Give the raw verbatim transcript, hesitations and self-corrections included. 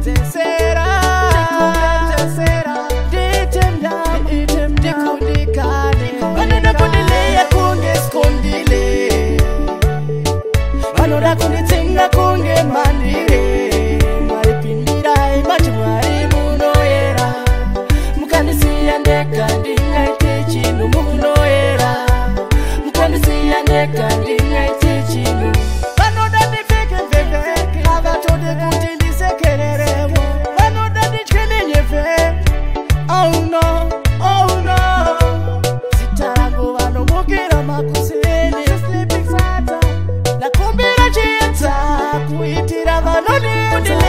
tesera tesera ditemda dikundikane vanoda kundileya kunge skondile vanoda kunditsenga kunge mandire maripindirai mati mwari munoera mukandisiya ndega ndingaite chinhu munoera mukandisiya ndega ndingaite chinhu vanoda ndipfeke mveke avatode kuti ndisekererevo vanoda nditye nenyefe. Oh no, oh no, zita rangu vanomukira makuseni nakumbira chiedza kuitira vanoni